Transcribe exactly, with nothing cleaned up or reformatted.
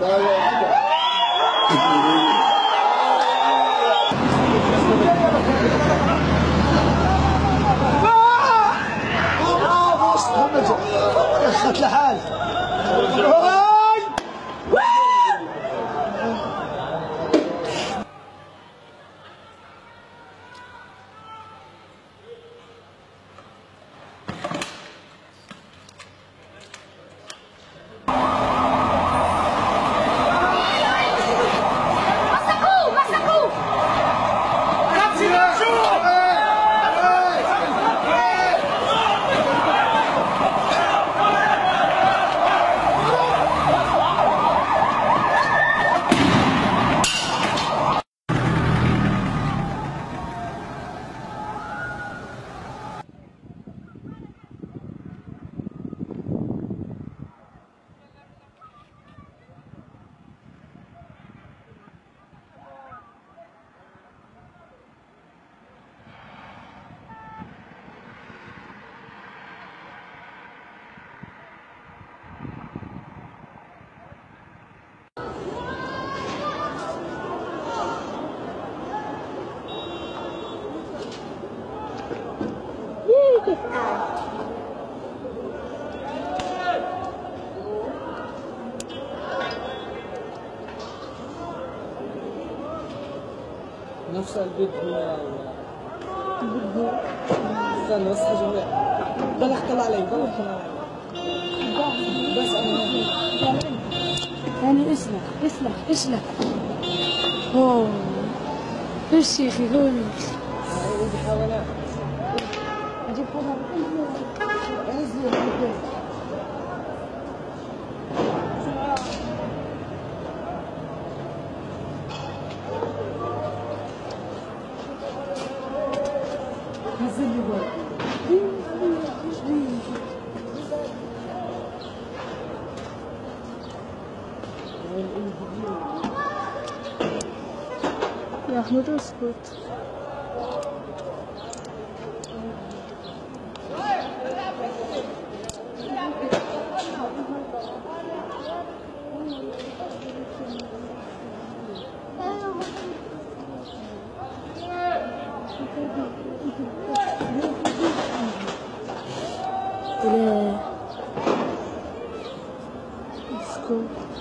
يخت لحال نفس البيت هنا استنى بس حاجة بلغ طلع علي بلغ طلع علي بس أنا يعني اسلك اسلك اسلك اوه ايش يا اخي هون ودي حاولات اجيب حاجة انزل نزل لي بقى يا احمد اسكت لا اسكت